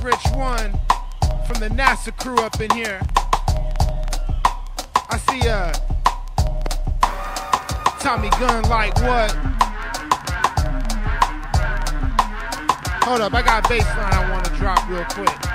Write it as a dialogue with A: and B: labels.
A: Rich One from the NASA crew up in here. I see Tommy Gunn like what? Hold up, I got a bass line I want to drop real quick.